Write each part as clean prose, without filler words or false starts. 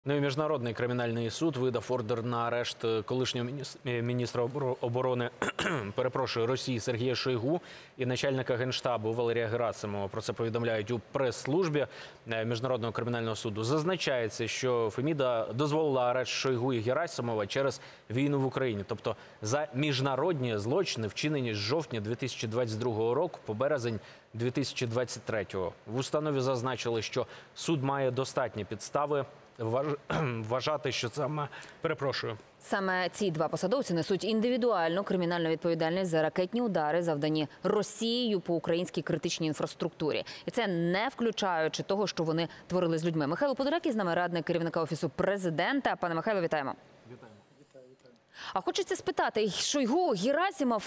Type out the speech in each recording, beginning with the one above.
Ну і Міжнародний кримінальний суд видав ордер на арешт колишнього міністра оборони Росії Сергія Шойгу і начальника Генштабу Валерія Герасимова. Про це повідомляють у прес-службі Міжнародного кримінального суду. Зазначається, що Феміда дозволила арешт Шойгу і Герасимова через війну в Україні. Тобто за міжнародні злочини, вчинені з жовтня 2022 року по березень 2023. В установі зазначили, що суд має достатні підстави вважати, що Саме ці два посадовці несуть індивідуальну кримінальну відповідальність за ракетні удари, завдані Росією по українській критичній інфраструктурі. І це не включаючи того, що вони творили з людьми. Михайло Подоляк з нами, радник керівника Офісу Президента. Пане Михайло, вітаємо. А хочеться спитати, Шойгу, Герасимов,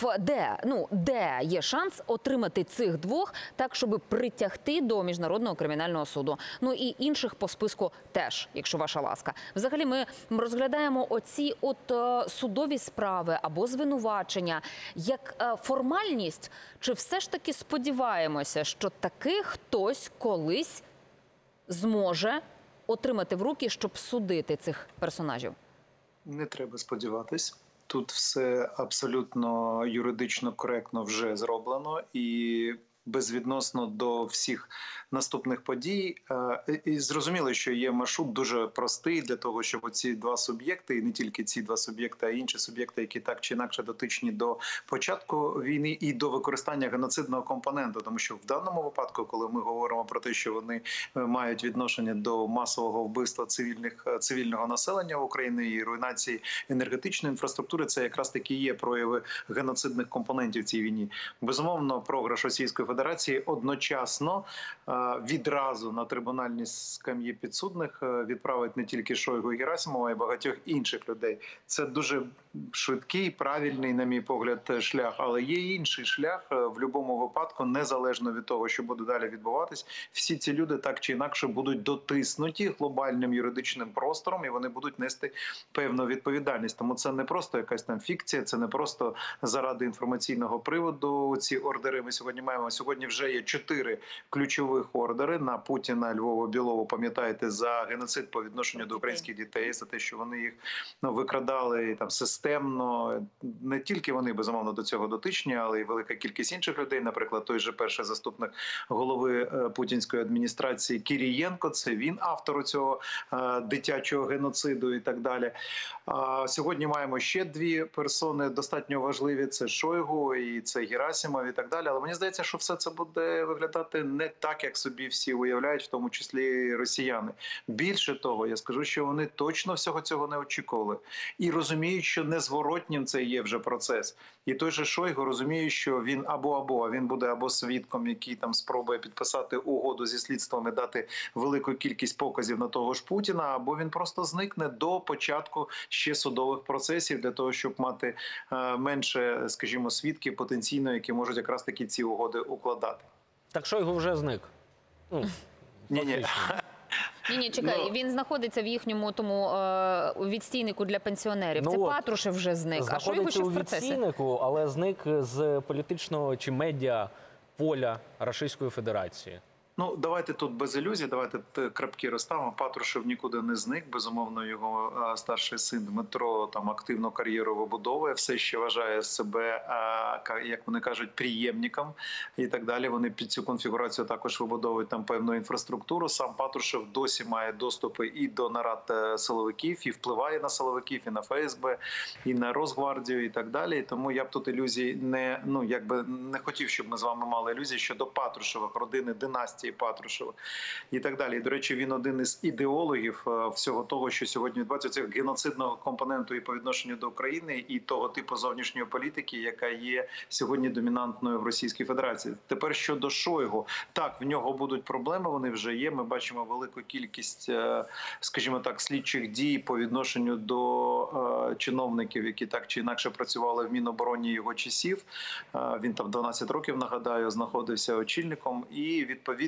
де є шанс отримати цих двох, так, щоб притягти до Міжнародного кримінального суду? Ну і інших по списку теж, якщо ваша ласка. Взагалі ми розглядаємо оці судові справи або звинувачення як формальність, чи все ж таки сподіваємося, що таки хтось колись зможе отримати в руки, щоб судити цих персонажів? Не треба сподіватись. Тут все абсолютно юридично коректно вже зроблено і безвідносно до всіх наступних подій. І зрозуміло, що є маршрут дуже простий для того, щоб ці два суб'єкти, і не тільки ці два суб'єкти, а й інші суб'єкти, які так чи інакше дотичні до початку війни і до використання геноцидного компоненту. Тому що в даному випадку, коли ми говоримо про те, що вони мають відношення до масового вбивства цивільного населення в Україні і руйнації енергетичної інфраструктури, це якраз такі є прояви геноцидних компонентів в цій війні. Безумовно, програш Російської Федерації одночасно відразу на трибунальні скам'ї підсудних відправить не тільки Шойгу і Герасимова, а й багатьох інших людей. Це дуже швидкий, правильний, на мій погляд, шлях. Але є інший шлях в будь-якому випадку, незалежно від того, що буде далі відбуватись. Всі ці люди так чи інакше будуть дотиснуті глобальним юридичним простором, і вони будуть нести певну відповідальність. Тому це не просто якась там фікція, це не просто заради інформаційного приводу ці ордери ми сьогодні маємо. Сьогодні вже є 4 ключових ордери на Путіна, Львова, Білову, пам'ятаєте, за геноцид по відношенню до українських дітей, за те, що вони їх викрадали там системно. Не тільки вони, безумовно, до цього дотичні, але й велика кількість інших людей. Наприклад, той же перший заступник голови путінської адміністрації Кірієнко, це він автор цього дитячого геноциду і так далі. Сьогодні маємо ще 2 персони достатньо важливі, це Шойгу і це Герасимов і так далі. Але мені здається, що все це буде виглядати не так, як собі всі уявляють, в тому числі росіяни. Більше того, я скажу, що вони точно всього цього не очікували. І розуміють, що незворотнім це є вже процес. І той же Шойгу розуміє, що він або він буде або свідком, який там спробує підписати угоду зі слідством і дати велику кількість показів на того ж Путіна, або він просто зникне до початку ще судових процесів для того, щоб мати менше, скажімо, свідків потенційно, які можуть якраз таки ці угоди укладати. Так Шойгу вже зник. Ні. Ні, чекай, він знаходиться в їхньому тому відстійнику для пенсіонерів. Це Патрушев вже зник, а Шойгу ще в процесі. Знаходиться у відстійнику, але зник з політичного чи медіа поля Російської Федерації. Ну, давайте тут без ілюзій, давайте крапки розставимо. Патрушев нікуди не зник. Безумовно, його старший син Дмитро там активну кар'єру вибудовує, все ще вважає себе, як вони кажуть, приємником і так далі. Вони під цю конфігурацію також вибудовують там певну інфраструктуру. Сам Патрушев досі має доступи і до нарад силовиків, і впливає на силовиків, і на ФСБ, і на Росгвардію, і так далі. Тому я б тут ілюзій не хотів, щоб ми з вами мали ілюзії щодо Патрушевих, родини, династії Патрушева і так далі. І, до речі, він один із ідеологів всього того, що сьогодні відбувається, цього геноцидного компоненту і по відношенню до України, і того типу зовнішньої політики, яка є сьогодні домінантною в Російській Федерації. Тепер щодо Шойгу. Так, в нього будуть проблеми, вони вже є. Ми бачимо велику кількість, скажімо так, слідчих дій по відношенню до чиновників, які так чи інакше працювали в Мінобороні його часів. Він там 12 років, нагадаю, знаходився очільником і, відповідно,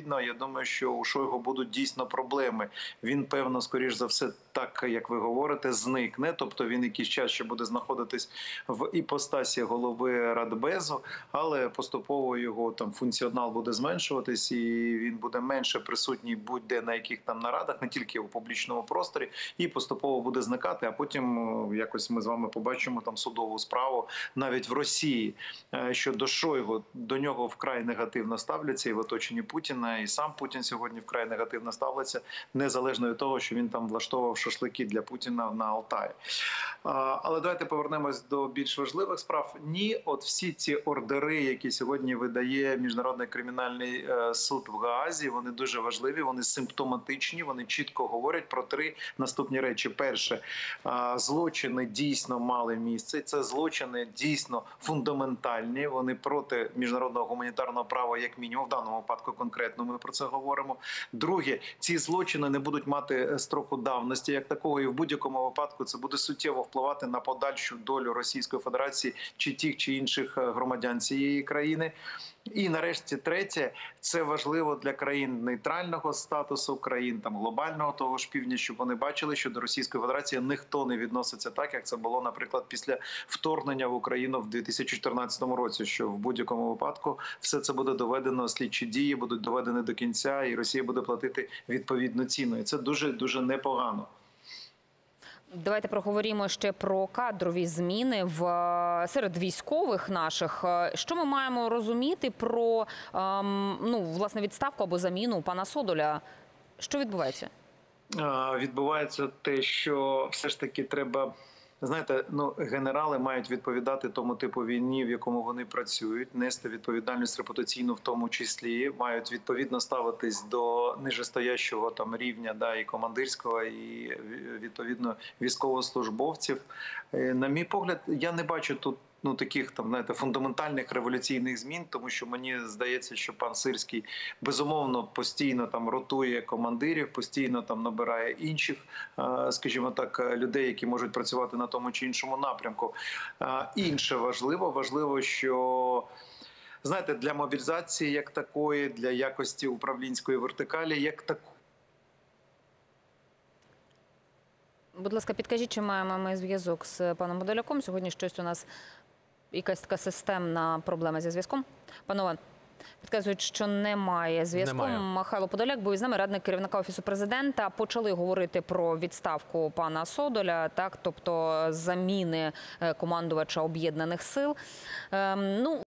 відповідно, я думаю, що у Шойгу будуть дійсно проблеми. Він, певно, скоріш за все, так, як ви говорите, зникне. Тобто він якийсь час ще буде знаходитись в іпостасі голови Радбезу, але поступово його там функціонал буде зменшуватись, і він буде менше присутній будь-де на яких там нарадах, не тільки у публічному просторі, і поступово буде зникати, а потім якось ми з вами побачимо там судову справу навіть в Росії щодо Шойгу. До нього вкрай негативно ставляться і в оточенні Путіна, і сам Путін сьогодні вкрай негативно ставиться, незалежно від того, що він там влаштовував шашлики для Путіна на Алтаї. Але давайте повернемось до більш важливих справ. Ні, от всі ці ордери, які сьогодні видає Міжнародний кримінальний суд в Гаазі, вони дуже важливі, вони симптоматичні, вони чітко говорять про три наступні речі. Перше, злочини дійсно мали місце, це злочини дійсно фундаментальні, вони проти міжнародного гуманітарного права, як мінімум, в даному випадку конкретно ми про це говоримо. Друге, ці злочини не будуть мати строку давності як такого, і в будь-якому випадку це буде суттєво впливати на подальшу долю Російської Федерації чи тих чи інших громадян цієї країни. І нарешті третє, це важливо для країн нейтрального статусу, країн там глобального того ж півдня, щоб вони бачили, що до Російської Федерації ніхто не відноситься так, як це було, наприклад, після вторгнення в Україну в 2014 році, що в будь-якому випадку все це буде доведено, слідчі дії будуть доведені до кінця, і Росія буде платити відповідну ціну. І це дуже-дуже непогано. Давайте проговоримо ще про кадрові зміни серед військових наших. Що ми маємо розуміти про власне відставку або заміну пана Содоля? Що відбувається? Відбувається те, що все ж таки треба... Знаєте, генерали мають відповідати тому типу війні, в якому вони працюють, нести відповідальність репутаційну в тому числі, мають відповідно ставитись до нижестоящого там рівня, і командирського, і відповідно військовослужбовців. На мій погляд, я не бачу тут таких фундаментальних революційних змін, тому що мені здається, що пан Сирський безумовно постійно там ротує командирів, постійно там набирає інших, скажімо так, людей, які можуть працювати на тому чи іншому напрямку. Інше важливо, що знаєте, для мобілізації як такої, для якості управлінської вертикалі як такої. Будь ласка, підкажіть, чи маємо ми зв'язок з паном Подоляком? Сьогодні щось у нас, якась така системна проблема зі зв'язком. Панове, підказують, що немає зв'язку. Михайло Подоляк був із нами, радник керівника Офісу Президента. Почали говорити про відставку пана Содоля, тобто заміни командувача Об'єднаних сил.